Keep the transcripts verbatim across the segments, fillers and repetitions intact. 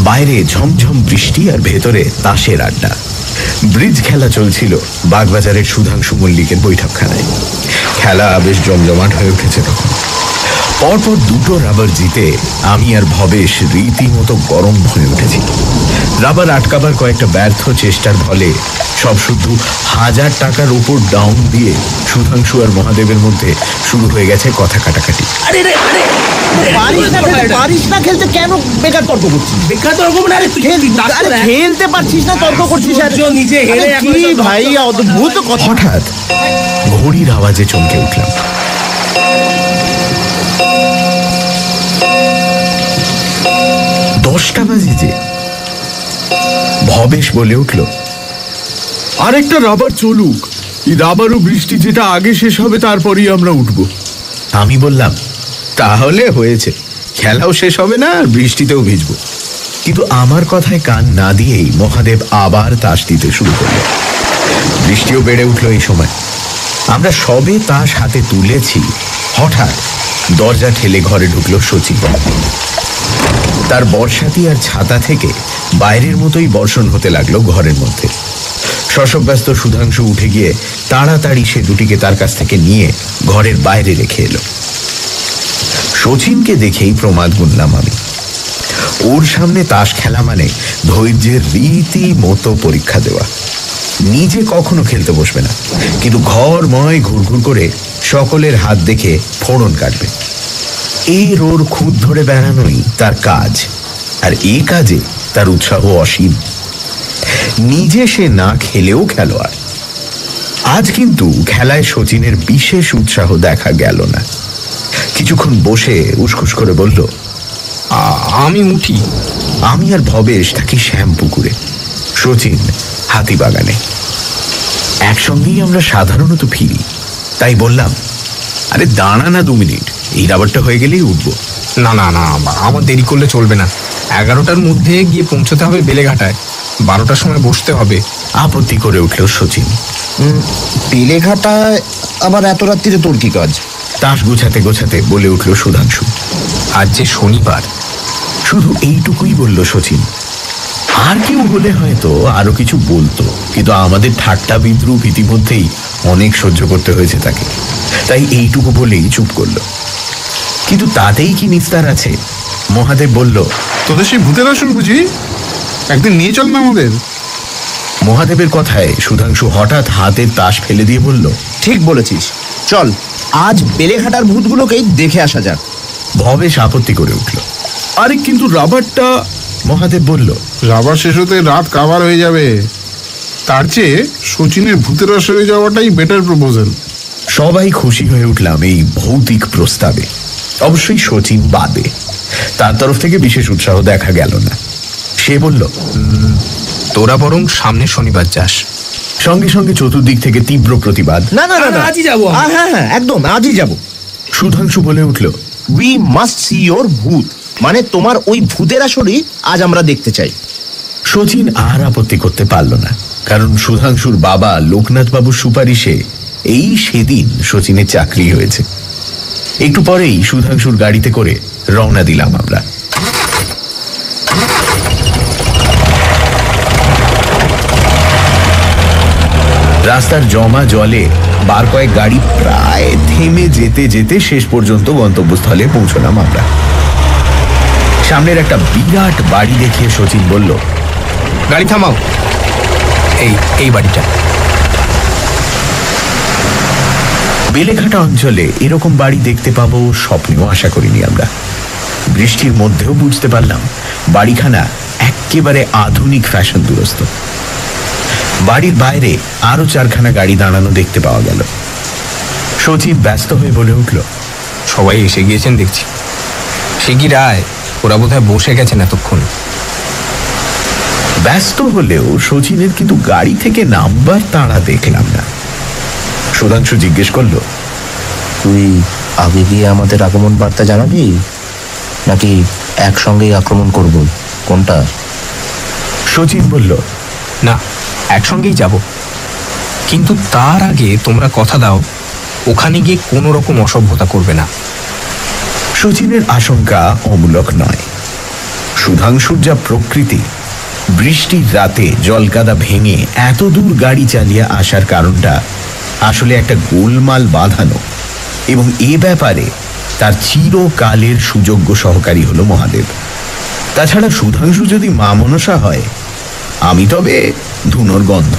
বাইরে ঝমঝম বৃষ্টি আর ভেতরে তাসের আড্ডা। ব্রিজ খেলা চলছিল বাগবাজারের সুধাংশু মল্লিকের বৈঠকখানায়। খেলা বেশ জমজমাট হয়ে উঠেছে তখন। পরপর দুটো রাবার জিতে আমি আর ভবেশ রীতিমতো গরম হয়ে উঠেছি। রাবার আটকাবার কয়েকটা ব্যর্থ চেষ্টার ফলে সব শুধু হাজার টাকার উপর ডাউন দিয়ে সুধাংশু আর মহাদেবের মধ্যে শুরু হয়ে গেছে কথা কাটাকাটি। খেলতে কেন বেকার তর্ক করছিস? বেকার তর্ক খেলতে পারছিস না, তর্ক করছিস নিজে হেরে। ভাই অদ্ভুত কথা। হঠাৎ ঘড়ির আওয়াজে চমকে উঠলাম। দশটা বাজে যে। ভবেশ বলে উঠল, আরেকটা রাবার চলুক, এই রাবার ও বৃষ্টি যেটা আগে শেষ হবে তারপরেই আমরা উঠবো। আমি বললাম, তাহলে হয়েছে, খেলাও শেষ হবে না আর বৃষ্টিতেও ভিজবো। কিন্তু আমার কথায় কান না দিয়েই মহাদেব আবার তাস দিতে শুরু করল। বৃষ্টিও বেড়ে উঠল এই সময়। আমরা সবে তাস হাতে তুলেছি, হঠাৎ দরজা ঠেলে ঘরে ঢুকলো শচীন। তার বর্ষাতি আর ছাতা থেকে বাইরের মতোই বর্ষণ হতে লাগলো ঘরের মধ্যে। শশব্যস্ত সুধাংশু উঠে গিয়ে তাড়াতাড়ি সে দুটিকে তার কাছ থেকে নিয়ে ঘরের বাইরে রেখে এলো। শচীনকে দেখেই প্রমাদ গুনলাম আমি। ওর সামনে তাস খেলা মানে ধৈর্যের রীতি মতো পরীক্ষা দেওয়া। নিজে কখনো খেলতে বসবে না, কিন্তু ঘরময় ঘুরঘুর করে সকলের হাত দেখে ফোড়ন কাটবে। এই রোর খুদ ধরে বেড়ানোই তার কাজ, আর এই কাজে তার উৎসাহ অসীম। নিজে সে না খেলেও খেলোয়াড়। আজ কিন্তু খেলায় শচীনের বিশেষ উৎসাহ দেখা গেল না। কিছুক্ষণ বসে উসখুস করে বলল, আমি উঠি। আমি আর ভবেশ থাকি শ্যামপুকুরে, শচীন হাতিবাগানে। একসঙ্গেই আমরা সাধারণত ফিরি। তাই বললাম, আরে দাঁড়া না দু মিনিট, এই রাবারটা হয়ে গেলেই উঠবো। না না না, আমার দেরি করলে চলবে না। এগারোটার মধ্যে গিয়ে পৌঁছতে হবে বেলেঘাটায়, বারোটার সময় বসতে হবে। আপত্তি করে উঠল শচীন। বেলেঘাটায় আবার এত রাত্রিরে তোর কি কাজ? তাস গোছাতে গোছাতে বলে উঠল সুধাংশু, আজ যে শনিবার। শুধু এইটুকুই বলল শচীন। আর কেউ হলে হয়তো আরো কিছু বলতো, কিন্তু আমাদের ঠাট্টা বিদ্রুপ ইতিমধ্যেই অনেক সহ্য করতে হয়েছে তাকে। তাই এইটুকু বলেই চুপ করল। কিন্তু তাতেই কি নিস্তার আছে? মহাদেব বলল, তোদের সেই ভূতের আসন বুঝি? একদিন নিয়ে চল না আমাদের। মহাদেবের কথায় সুধাংশু হঠাৎ হাতের তাস ফেলে দিয়ে বলল, ঠিক বলেছিস, চল আজ বেলেঘাটার ভূতগুলোকেই দেখে আসা যাক। ভবেশ আপত্তি করে উঠল, আরে কিন্তু রাবারটা। মহাদেব বলল, রাবার শেষ হতে রাত কাভার হয়ে যাবে, তার চেয়ে শচীনের ভূতের আসরে যাওয়াটাই বেটার প্রপোজাল। সবাই খুশি হয়ে উঠলাম এই ভৌতিক প্রস্তাবে। অবশ্যই শচীন বাদে, তার তরফ থেকে বিশেষ উৎসাহ দেখা গেল না। সে বলল, তোরা বরং সামনের শনিবার যাস। সঙ্গে সঙ্গে চতুর্দিক থেকে তীব্র প্রতিবাদ। না না না, আজই যাবো। হ্যাঁ হ্যাঁ একদম আজই যাবো। সুধাংশু বলে উঠল, উই মাস্ট সি ইওর ভূত, মানে তোমার ওই ভূতের আসরই আজ আমরা দেখতে চাই। শচীন আর আপত্তি করতে পারল না, কারণ সুধাংশুর বাবা লোকনাথ বাবুর সুপারিশে এই সেদিন শচীনের চাকরি হয়েছে। একটু পরেই সুধাংশুর গাড়িতে করে রওনা দিলাম আমরা। রাস্তার জমা জলে বার কয়েক গাড়ি প্রায় থেমে যেতে যেতে শেষ পর্যন্ত গন্তব্যস্থলে পৌঁছলাম আমরা। সামনের একটা বিরাট বাড়ি দেখিয়ে শচীন বলল, গাড়ি থামাও, এই এই বাড়িটা। বেলেঘাটা অঞ্চলে এরকম বাড়ি দেখতে পাবো স্বপ্নেও আশা করিনি আমরা। বৃষ্টির মধ্যেও বুঝতে পারলাম বাড়িখানা একেবারে আধুনিক ফ্যাশন দুরস্ত। বাড়ির বাইরে আরো চারখানা গাড়ি দাঁড়ানো দেখতে পাওয়া গেল। শচীন ব্যস্ত হয়ে বলে উঠল, সবাই এসে গিয়েছেন দেখছি। সে কি রায়, ওরা বোধহয় বসে গেছেন এতক্ষণ। ব্যস্ত হলেও শচীনের কিন্তু গাড়ি থেকে নামবার তাড়া দেখলাম না। সুধাংশু জিজ্ঞেস করলো, তুই আগে গিয়ে আমাদের আগমন বার্তা জানাবি, নাকি একসঙ্গেই আক্রমণ করব, কোনটা? শচীন বলল, না, একসঙ্গেই যাব, কিন্তু তার আগে তোমরা কথা দাও ওখানে গিয়ে কোনো রকম অসভ্যতা করবে না। শচীনের আশঙ্কা অমূলক নয়। সুধাংশুর যা প্রকৃতি, বৃষ্টির রাতে জলকাদা ভেঙে এত দূর গাড়ি চালিয়ে আসার কারণটা আসলে একটা গোলমাল বাঁধানো, এবং এ ব্যাপারে তার চিরকালের সুযোগ্য সহকারী হলো মহাদেব। তাছাড়া সুধাংশু যদি মা মনসা হয়, আমি তবে ধুনোর গন্ধ।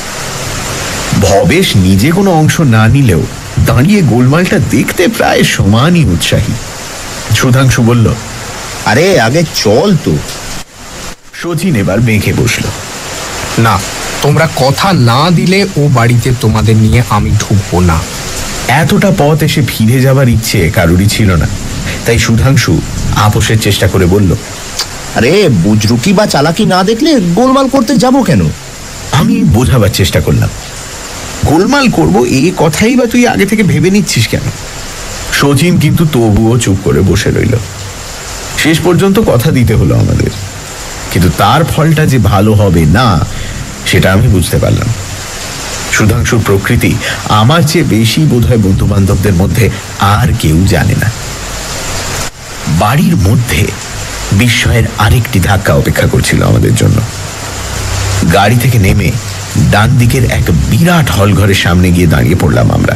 ভবেশ নিজে কোনো অংশ না নিলেও দাঁড়িয়ে গোলমালটা দেখতে প্রায় সমানই উৎসাহী। সুধাংশু বলল, আরে আগে চল তো। শচীন এবার বেঁকে বসল। না, তোমরা কথা না দিলে ও বাড়িতে তোমাদের নিয়ে আমি ঢুকবো না। এতটা পথ এসে ফিরে যাবার ইচ্ছে কারুরই ছিল না, তাই সুধাংশু আপোষের চেষ্টা করে বলল, আরে বুজরুকি বা চালাকি না দেখলে গোলমাল করতে যাব কেন? আমি বোঝাবার চেষ্টা করলাম, গোলমাল করব এই কথাই বা তুই আগে থেকে ভেবে নিচ্ছিস কেন? শচীন কিন্তু তবুও চুপ করে বসে রইল। শেষ পর্যন্ত কথা দিতে হলো আমাদের, কিন্তু তার ফলটা যে ভালো হবে না সেটা আমি বুঝতে পারলাম। সুধাংশুর প্রকৃতি আমার চেয়ে বেশি বোধহয় বন্ধু বান্ধবদের মধ্যে আর কেউ জানে না। বাড়ির মধ্যে বিস্ময়ের আরেকটি ধাক্কা অপেক্ষা করছিল আমাদের জন্য। গাড়ি থেকে নেমে ডান দিকের এক বিরাট হল ঘরের সামনে গিয়ে দাঁড়িয়ে পড়লাম আমরা।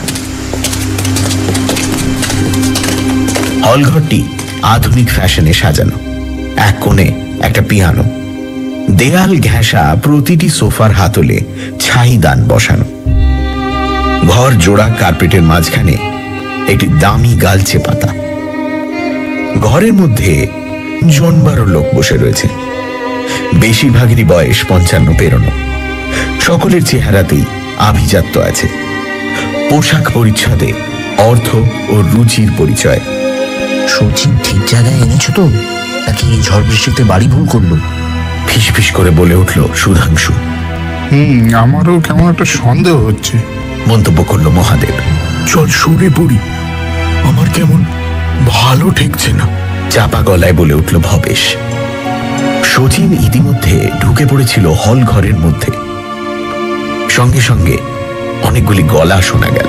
হলঘরটি আধুনিক ফ্যাশনে সাজানো, এক কোণে একটা পিয়ানো, দেয়াল ঘেঁষা প্রতিটি সোফার হাতলে ছাইদান বসানো। ঘর জোড়া কার্পেটের মাঝখানে একটি দামি গালচে পাতা। ঘরের মধ্যে জনবারো লোক বসে রয়েছে। বেশিরভাগেরই বয়স পঞ্চান্ন পেরোনো। সকলের চেহারাতেই আভিজাত্য আছে। পোশাক পরিচ্ছদে অর্থ ও রুচির পরিচয়। শচীন ঠিক জায়গায় এনেছো তো, নাকি ঝড় বৃষ্টিতে বাড়ি ভুল করলো? ফিসফিস করে বলে উঠল সুধাংশু। হুম আমারও কেমন একটা সন্দেহ হচ্ছে, মন্তব্য করল মহাদেব। চল সরে পড়ি, আমার কেমন ভালো ঠেকছে না, চাপা গলায় বলে উঠল ভবেশ। শচীন ইতিমধ্যে ঢুকে পড়েছিল হল ঘরের মধ্যে। সঙ্গে সঙ্গে অনেকগুলি গলা শোনা গেল।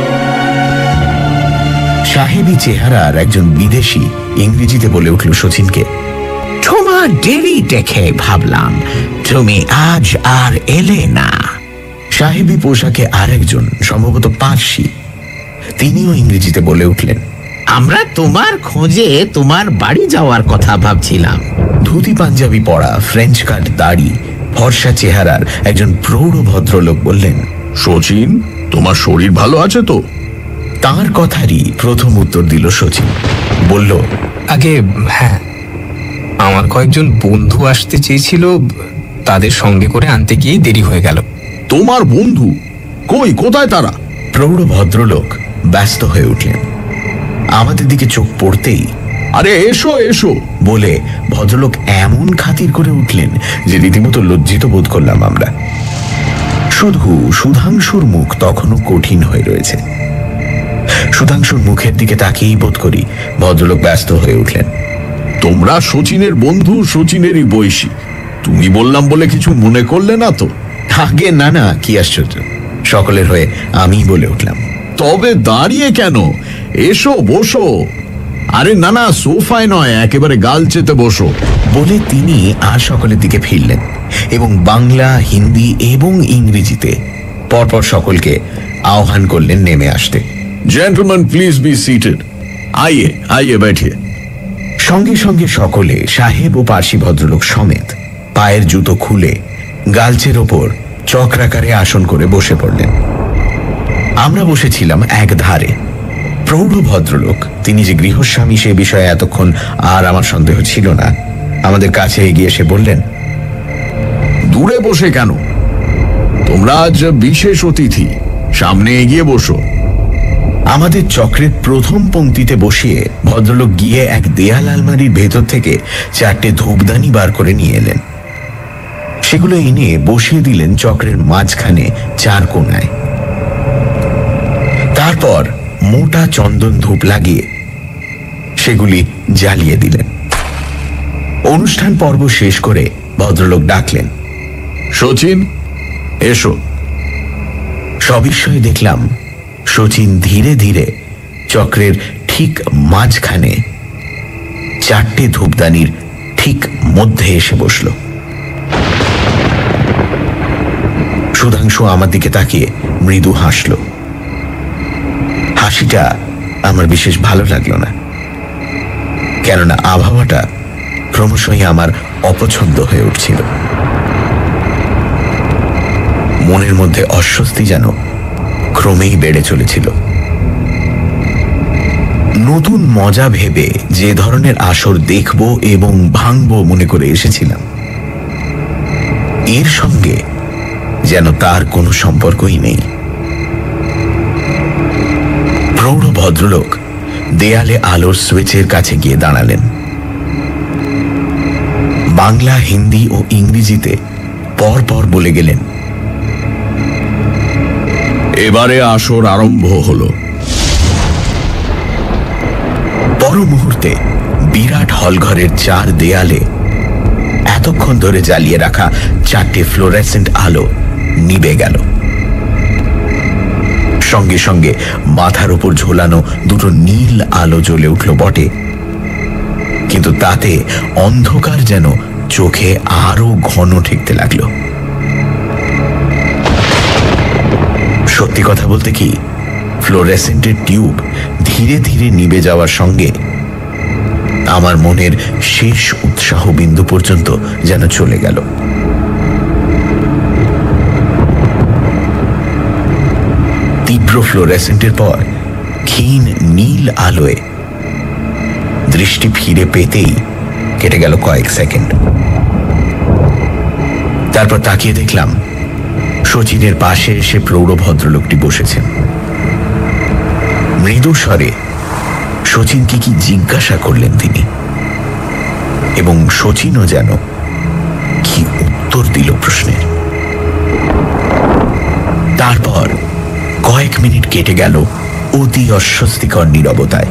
সাহেবী চেহারার একজন বিদেশি ইংরেজিতে বলে উঠল শচীনকে, তোমার দেরি দেখে ভাবলাম তুমি আজ আর এলে না। সাহেবী পোশাকে আরেকজন, সম্ভবত পার্সি, তিনিও ইংরেজিতে বলে উঠলেন, আমরা তোমার খোঁজে তোমার বাড়ি যাওয়ার কথা ভাবছিলাম। ধুতি পাঞ্জাবি পরা, ফ্রেঞ্চ কাট দাড়ি, ফর্সা চেহারার একজন প্রৌঢ় ভদ্রলোক বললেন, শচীন তোমার শরীর ভালো আছে তো? তাঁর কথারই প্রথম উত্তর দিল শচীন। বলল, আগে হ্যাঁ, আমার কয়েকজন বন্ধু আসতে চেয়েছিল, তাদের সঙ্গে করে আনতে গিয়ে দেরি হয়ে গেল। তোমার বন্ধু কই, কোথায় তারা? প্রৌঢ় ভদ্রলোক ব্যস্ত হয়ে উঠলেন। আমাদের দিকে চোখ পড়তেই, আরে এসো এসো বলে ভদ্রলোক এমন খাতির করে উঠলেন যে রীতিমতো লজ্জিত বোধ করলাম আমরা। শুধু সুধাংশুর মুখ তখনও কঠিন হয়ে রয়েছে। সুধাংশুর মুখের দিকে তাকিয়েই বোধ করি ভদ্রলোক ব্যস্ত হয়ে উঠলেন। তোমরা শচীনের বন্ধু, শচীনেরই বয়সী, তুমি বললাম বলে কিছু মনে করলে না তো? আগে না না, কি আশ্চর্য, সকলের হয়ে আমি বলে উঠলাম। তবে দাঁড়িয়ে কেন, এসো বসো। আরে না না, সোফায় নয়, একেবারে গালচেতে বসো। বলে তিনি আর সকলের দিকে ফিরলেন এবং বাংলা, হিন্দি এবং ইংরেজিতে পরপর সকলকে আহ্বান করলেন নেমে আসতে। জেন্টলম্যান প্লিজ বি সিটেড, আইয়ে আইয়ে बैठिए। সঙ্গে সঙ্গে সকলে, সাহেব ও পার্সি ভদ্রলোক সমেত, পায়ের জুতো খুলে গালচের ওপর চক্রাকারে আসন করে বসে পড়লেন। আমরা বসেছিলাম এক ধারে। প্রৌঢ় ভদ্রলোক, তিনি যে গৃহস্বামী সে বিষয়ে এতক্ষণ আর আমার সন্দেহ ছিল না, আমাদের কাছে এগিয়ে এসে বললেন, দূরে বসে কেন, তোমরা আজ বিশেষ অতিথি, সামনে এগিয়ে বসো। আমাদের চক্রের প্রথম পংক্তিতে বসিয়ে ভদ্রলোক গিয়ে এক দেয়াল আলমারির ভেতর থেকে চারটে ধূপদানি বার করে নিয়ে এলেন। সেগুলো এনে বসিয়ে দিলেন চক্রের মাঝখানে চার কোণায়। তারপর মোটা চন্দন ধূপ লাগিয়ে সেগুলি জ্বালিয়ে দিলেন। অনুষ্ঠান পর্ব শেষ করে ভদ্রলোক ডাকলেন, শচীন এসো। সবিস্ময়ে দেখলাম শচীন ধীরে ধীরে চক্রের ঠিক মাঝখানে চারটে ধূপদানির ঠিক মধ্যে এসে বসল। সুধাংশু আমার দিকে তাকিয়ে মৃদু হাসল। হাসিটা আমার বিশেষ ভালো লাগলো না, কেননা আবহাওয়াটা ক্রমশই আমার অপছন্দ হয়ে উঠছিল। মনের মধ্যে অস্বস্তি যেন ক্রমেই বেড়ে চলেছিল। নতুন মজা ভেবে যে ধরনের আসর দেখব এবং ভাঙব মনে করে এসেছিলাম, এর সঙ্গে যেন তার কোনো সম্পর্কই নেই। প্রৌঢ় ভদ্রলোক দেয়ালে আলোর সুইচের কাছে গিয়ে দাঁড়ালেন। বাংলা, হিন্দি ও ইংরেজিতে পর পর বলে গেলেন, এবারে আসর আরম্ভ হলো। পর মুহূর্তে বিরাট হলঘরের চার দেয়ালে এতক্ষণ ধরে জ্বালিয়ে রাখা চারটে ফ্লোরেসেন্ট আলো নিভে গেল। সঙ্গে সঙ্গে মাথার উপর ঝোলানো দুটো নীল আলো জ্বলে উঠল বটে, কিন্তু তাতে অন্ধকার যেন চোখে আরো ঘন ঠেকতে লাগল। সত্যি কথা বলতে কি, ফ্লোরেসেন্টের টিউব ধীরে ধীরে নিভে যাওয়ার সঙ্গে আমার মনের শেষ উৎসাহ বিন্দু পর্যন্ত যেন চলে গেল। তীব্র ফ্লোরেসেন্টের পর ক্ষীণ নীল আলোয় দৃষ্টি ফিরে পেতেই কেটে গেল কয়েক সেকেন্ড। তারপর তাকিয়ে দেখলাম শচীনের পাশে এসে প্রৌঢ় ভদ্রলোকটি বসেছেন। মৃদু স্বরে শচীনকে কি জিজ্ঞাসা করলেন তিনি, এবং শচীনও যেন কি উত্তর দিল প্রশ্নের। তারপর কয়েক মিনিট কেটে গেল অতি অস্বস্তিকর নীরবতায়।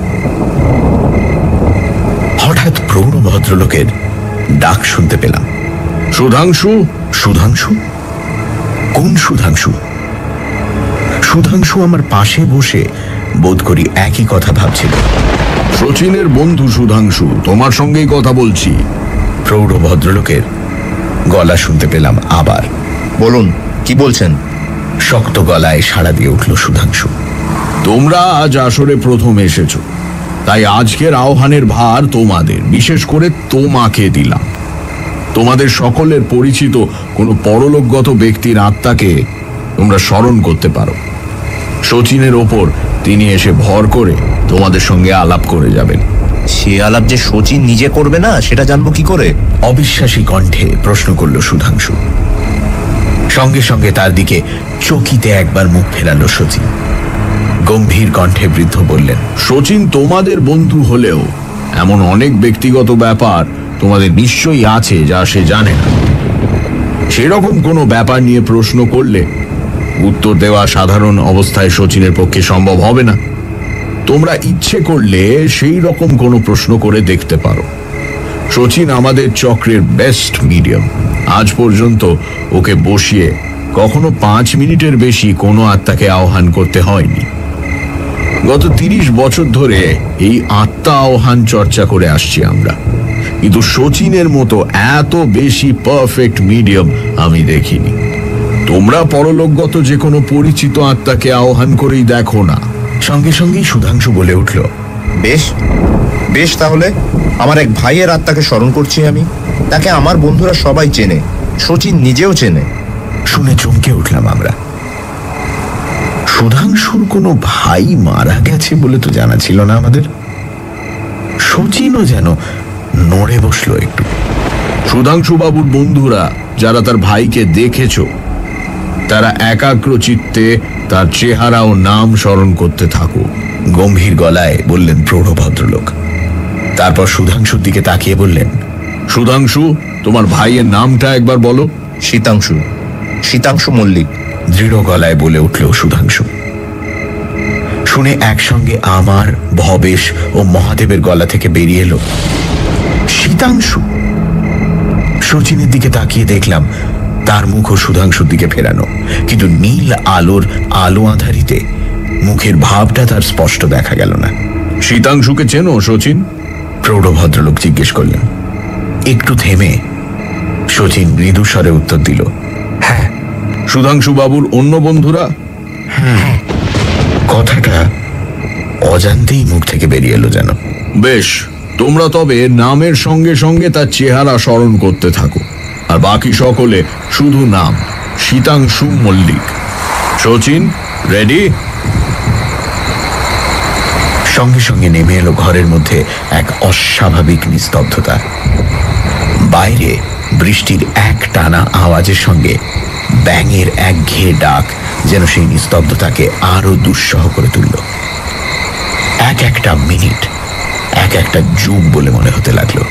হঠাৎ প্রৌঢ় ভদ্রলোকের ডাক শুনতে পেলাম, সুধাংশু। সুধাংশু? কোন সুধাংশু? সুধাংশু আমার পাশে বসে বোধ করি একই কথা ভাবছিল। শচীনের বন্ধু সুধাংশু, তোমার সঙ্গেই কথা বলছি। প্রৌঢ় ভদ্রলোকের গলা শুনতে পেলাম আবার। বলুন, কি বলছেন? শক্ত গলায় সাড়া দিয়ে উঠল সুধাংশু। তোমরা আজ আসরে প্রথম এসেছো, তাই আজকের আহ্বানের ভার তোমাদের, বিশেষ করে তোমাকে দিলাম। তোমাদের সকলের পরিচিত কোনো পরলোকগত ব্যক্তির আত্মাকে তোমরা স্মরণ করতে পারো। শচীনের ওপর তিনি এসে ভর করে তোমাদের সঙ্গে আলাপ করে যাবেন। সে আলাপ যে শচীন নিজে করবে না, সেটা জানবো কি করে? অবিশ্বাসী কণ্ঠে প্রশ্ন করল সুধাংশু। সঙ্গে সঙ্গে তার দিকে চকিতে একবার মুখ ফেরালো শচীন। গম্ভীর কণ্ঠে বৃদ্ধ বললেন, শচীন তোমাদের বন্ধু হলেও এমন অনেক ব্যক্তিগত ব্যাপার তোমাদের নিশ্চয়ই আছে যা সে জানে না। সেরকম কোনো ব্যাপার নিয়ে প্রশ্ন করলে উত্তর দেওয়া সাধারণ অবস্থায় শচীনের পক্ষে সম্ভব হবে না। তোমরা ইচ্ছে করলে সেই রকম কোনো প্রশ্ন করে দেখতে পারো। শচীন আমাদের চক্রের বেস্ট মিডিয়াম। আজ পর্যন্ত ওকে বসিয়ে কখনো পাঁচ মিনিটের বেশি কোনো আত্মাকে আহ্বান করতে হয়নি। গত তিরিশ বছর ধরে এই আত্মা আহ্বান চর্চা করে আসছি আমরা, কিন্তু শচীনের মতো এত বেশি পারফেক্ট মিডিয়াম আমি দেখিনি। তোমরা পরলোকগত যে কোনো পরিচিত আত্মাকে আহ্বান করেই দেখো না। সঙ্গে সঙ্গেই সুধাংশু বলে উঠল, বেশ বেশ, তাহলে আমার এক ভাইয়ের আত্মাকে স্মরণ করছি আমি। তাকে আমার বন্ধুরা সবাই চেনে, শচীন নিজেও চেনে। শুনে চমকে উঠলাম আমরা। সুধাংশুর কোনো ভাই মারা গেছে বলে তো জানা ছিল না আমাদের। শচীনও যেন নড়ে বসলো একটু। সুধাংশু বাবুর বন্ধুরা যারা তার ভাইকে দেখেছ, তারা একাগ্র চিত্তে তার চেহারা ও নাম স্মরণ করতে থাকো। গম্ভীর গলায় বললেন প্রৌঢ় ভদ্রলোক। তারপর সুধাংশুর দিকে তাকিয়ে বললেন, সুধাংশু, তোমার ভাইয়ের নামটা একবার বলো। শীতাংশু, শীতাংশু মল্লিক। দৃঢ় গলায় বলে উঠল সুধাংশু। শুনে একসঙ্গে আমার, ভবেশ ও মহাদেবের গলা থেকে বেরিয়ে এলো, শীতাংশু। শচীনের দিকে তাকিয়ে দেখলাম তার মুখও সুধাংশুর দিকে ফেরানো, কিন্তু নীল আলোর আলো আধারিতে মুখের ভাবটা তার স্পষ্ট দেখা গেল না। শীতাংশুকে চেনো শচীন? প্রৌঢ় ভদ্রলোক জিজ্ঞেস করলেন। একটু থেমে শচীন মৃদু স্বরে উত্তর দিল, হ্যাঁ। সুধাংশু বাবুর অন্য বন্ধুরা? কথাটা অজান্তেই মুখ থেকে বেরিয়ে এলো যেন। বেশ, তোমরা তবে নামের সঙ্গে সঙ্গে তার চেহারা স্মরণ করতে থাকো, আর বাকি সকলে শুধু নাম শীতাংশু মল্লিক। শচীন, রেডি? সঙ্গে সঙ্গে নেমে এলো ঘরের মধ্যে এক অস্বাভাবিক নিস্তব্ধতা। বাইরে বৃষ্টির এক টানা আওয়াজের সঙ্গে ব্যাঙের এক ঘেয়ে ডাক যেন সেই নিস্তব্ধতাকে আরো দুঃসহ করে তুলল। এক একটা মিনিট এক একটা যুগ বলে মনে হতে লাগলো।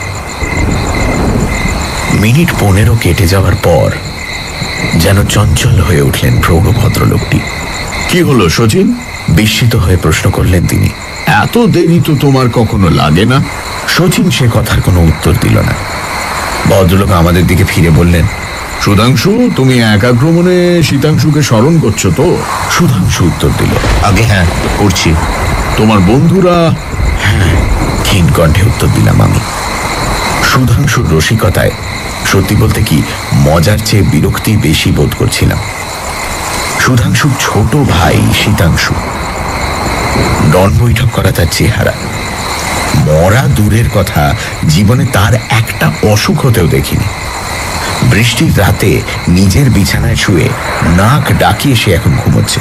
মিনিট পনেরো কেটে যাওয়ার পর যেন চঞ্চল হয়ে উঠলেন প্রৌঢ় ভদ্রলোকটি। কি হলো শচীন? বিস্মিত হয়ে প্রশ্ন করলেন তিনি। এত দেরি তো তোমার কখনো লাগে না? শচীন সে কথার কোনো উত্তর দিল না। ভদ্রলোক আমাদের দিকে ফিরে বললেন, সুধাংশু, তুমি একাগ্রমণে শীতাংশুকে স্মরণ করছো তো? সুধাংশু উত্তর দিল, আগে হ্যাঁ করছি। তোমার বন্ধুরা? হ্যাঁ, ক্ষীণ কণ্ঠে উত্তর দিলাম আমি। সুধাংশুর রসিকতায় সত্যি বলতে কি মজার চেয়ে বিরক্তি বেশি বোধ করছিলাম। সুধাংশুর ছোট ভাই শীতাংশু, ডন বৈঠক করা তার চেহারা, মরা দূরের কথা জীবনে তার একটা অসুখ হতেও দেখিনি। বৃষ্টির রাতে নিজের বিছানায় শুয়ে নাক ডাকিয়ে সে এখন ঘুমোচ্ছে।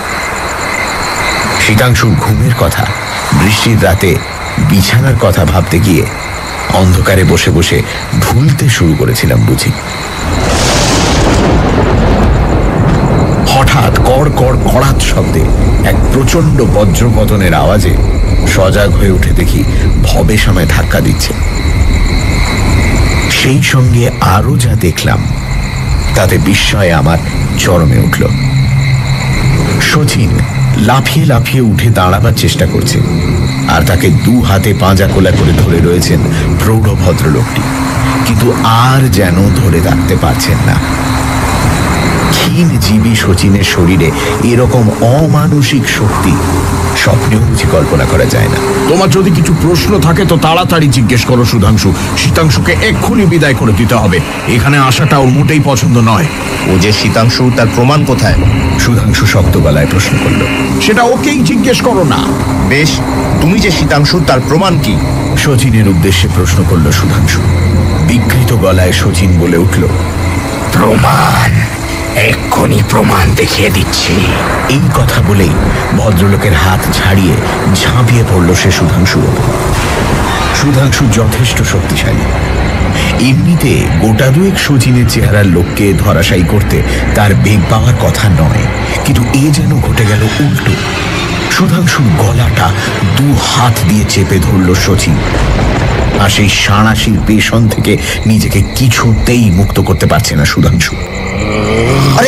শীতাংশুর ঘুমের কথা, বৃষ্টির রাতে বিছানার কথা ভাবতে গিয়ে অন্ধকারে বসে বসে ঢুলতে শুরু করেছিলাম বুঝি। হঠাৎ কড় কড় কড়াত শব্দে এক প্রচন্ড বজ্রপতনের আওয়াজে সজাগ হয়ে উঠে দেখি ভবেশ আমায় ধাক্কা দিচ্ছে। সেই সঙ্গে আরো যা দেখলাম তাতে বিস্ময়ে আমার চরমে উঠল। শচীন লাফিয়ে লাফিয়ে উঠে দাঁড়াবার চেষ্টা করছে, আর তাকে দু হাতে পাঁজা কোলা করে ধরে রয়েছেন প্রৌঢ় ভদ্রলোকটি, কিন্তু আর যেন ধরে রাখতে পারছেন না। ক্ষীণ জীবী শচীনের শরীরে এরকম অমানসিক শক্তি স্বপ্নেও বুঝি কল্পনা করা যায় না। তোমার যদি কিছু প্রশ্ন থাকে তো তাড়াতাড়ি জিজ্ঞেস করো সুধাংশু। শীতাংশুকে এক্ষুনি বিদায় করে দিতে হবে, এখানে আসাটা ওর মোটেই পছন্দ নয়। ও যে শীতাংশু, তার প্রমাণ কোথায়? সুধাংশু শক্ত গলায় প্রশ্ন করল। সেটা ওকেই জিজ্ঞেস করো না। বেশ, তুমি যে শীতাংশু, তার প্রমাণ কি? শচীনের উদ্দেশ্যে প্রশ্ন করল সুধাংশু। বিকৃত গলায় শচীন বলে উঠল, প্রমাণ, এক্ষুনি প্রমাণ দেখিয়ে দিচ্ছি। এই কথা বলেই ভদ্রলোকের হাত ছাড়িয়ে ঝাঁপিয়ে পড়ল সে সুধাংশুর ওপর। সুধাংশু যথেষ্ট শক্তিশালী, এমনিতে গোটা দুয়েক শচীনের চেহারার লোককে ধরাশায়ী করতে তার বেগ পাওয়ার কথা নয়, কিন্তু এ যেন ঘটে গেল উল্টো। সুধাংশুর গলাটা দু হাত দিয়ে চেপে ধরল শচীন, আর সেই সাঁড়াশির পেছন থেকে নিজেকে কিছুতেই মুক্ত করতে পারছে না সুধাংশু। আরে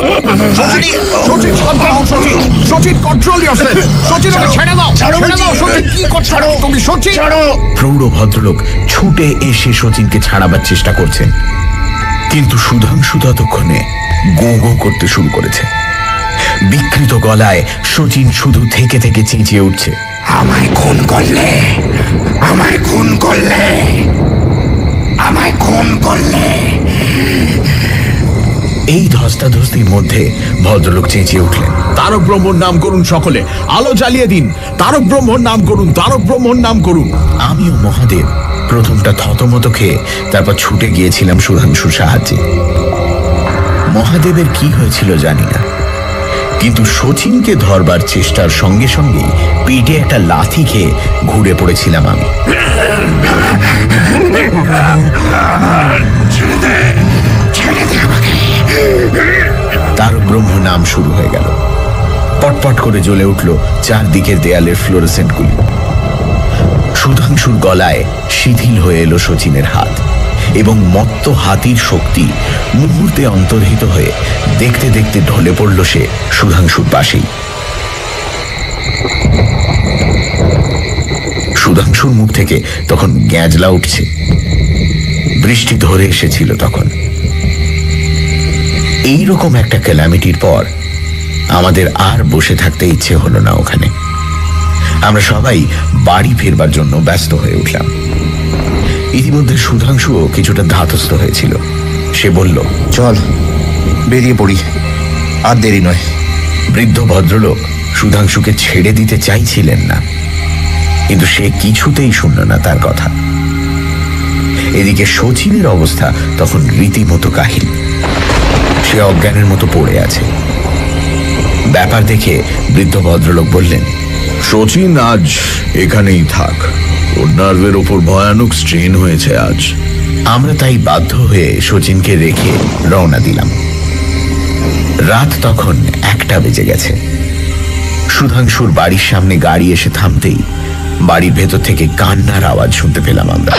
প্রৌঢ় ভদ্রলোক ছুটে এসে শচীনকে ছাড়াবার চেষ্টা করছেন, কিন্তু সুধাংশু ততক্ষণে গো গো করতে শুরু করেছে। বিকৃত গলায় শচীন শুধু থেকে থেকে চেঁচিয়ে উঠছে, আমায় খুন করলে, আমায় খুন করলে, আমায় খুন করলে। এই ধস্তাধস্তির মধ্যে ভদ্রলোক চেঁচিয়ে উঠলেন, তারক ব্রহ্মর নাম করুন সকলে, আলো জ্বালিয়ে দিন। তারক ব্রহ্মর নাম করুন, তারক ব্রহ্মর নাম করুন। আমি ও মহাদেব প্রথমটা থতমত খেয়ে তারপর ছুটে গিয়েছিলাম সুধাংশুর সাহায্যে। মহাদেবের কি হয়েছিল জানি না, কিন্তু শচীনকে ধরবার চেষ্টার সঙ্গে সঙ্গেই পেটে একটা লাথি খেয়ে ঘুরে পড়েছিলাম আমি। তারক ব্রহ্ম নাম শুরু হয়ে গেল। পটপট করে জ্বলে উঠল চারদিকের দেয়ালের ফ্লোরোসেন্টগুলি। সুধাংশুর গলায় শিথিল হয়ে এলো শচীনের হাত, এবং মত্ত হাতির শক্তি মুহূর্তে অন্তর্হিত হয়ে দেখতে দেখতে ঢলে পড়ল সে সুধাংশুর পাশেই। সুধাংশুর মুখ থেকে তখন গ্যাঁজলা উঠছে। বৃষ্টি ধরে এসেছিল তখন। এইরকম একটা ক্যালামিটির পর আমাদের আর বসে থাকতে ইচ্ছে হলো না ওখানে। আমরা সবাই বাড়ি ফেরবার জন্য ব্যস্ত হয়ে উঠলাম। ইতিমধ্যে সুধাংশুও কিছুটা ধাতস্থ হয়েছিল। সে বলল, চল বেরিয়ে পড়ি, আর দেরি নয়। বৃদ্ধ ভদ্রলোক সুধাংশুকে ছেড়ে দিতে চাইছিলেন না, কিন্তু সে কিছুতেই শুনল না তার কথা। এদিকে শচীনের অবস্থা তখন রীতিমতো কাহিল। সে অজ্ঞানের মতো পড়ে আছে। ব্যাপার দেখে বৃদ্ধ ভদ্রলোক বললেন, শচীন আজ এখানেই থাক, ওর নার্ভের ওপর ভয়ানক স্ট্রেন হয়েছে আজ। আমরা তাই বাধ্য হয়ে শচীনকে রেখে রওনা দিলাম। রাত তখন একটা বেজে গেছে। সুধাংশুর বাড়ির সামনে গাড়ি এসে থামতেই বাড়ির ভেতর থেকে কান্নার আওয়াজ শুনতে পেলাম আমরা।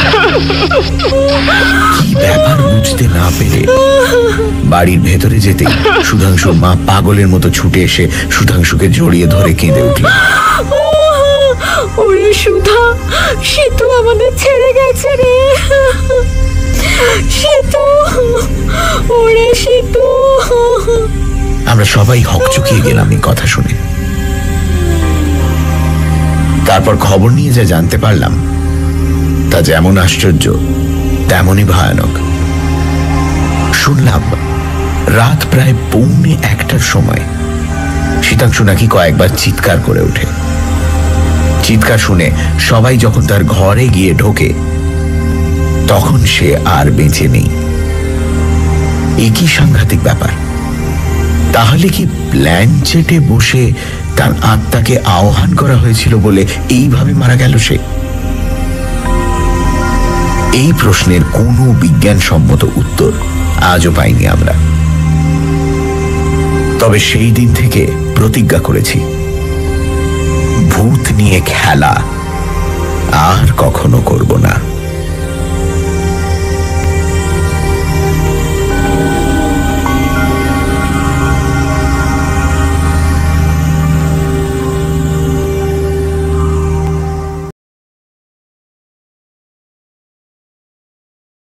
কি ব্যাপার বুঝতে না পেরে বাড়ির ভেতরে যেতেই সুধাংশুর মা পাগলের মতো ছুটে এসে সুধাংশুকে জড়িয়ে ধরে কেঁদে উঠল। ওরে সুধা, সেতু আমাদের ছেড়ে গেছে রে। সেতু, ওরে সেতু। আমরা সবাই হকচকিয়ে গেলাম এই কথা শুনে। তারপর খবর নিয়ে যা জানতে পারলাম তা যেমন আশ্চর্য তেমনই ভয়ানক। শুনলাম রাত প্রায় পৌনে একটার সময় শীতাংশু নাকি কয়েকবার চিৎকার করে ওঠে। চিৎকার শুনে সবাই যখন তার ঘরে গিয়ে ঢোকে তখন সে আর বেঁচে নেই। এ কি সাংঘাতিক ব্যাপার! তাহলে কি প্ল্যান চেটে বসে তার আত্মাকে আহ্বান করা হয়েছিল বলে এইভাবে মারা গেল সে? এই প্রশ্নের কোনো বিজ্ঞানসম্মত উত্তর আজও পাইনি আমরা। তবে সেই দিন থেকে প্রতিজ্ঞা করেছি, ভূত নিয়ে খেলা আর কখনো করব না।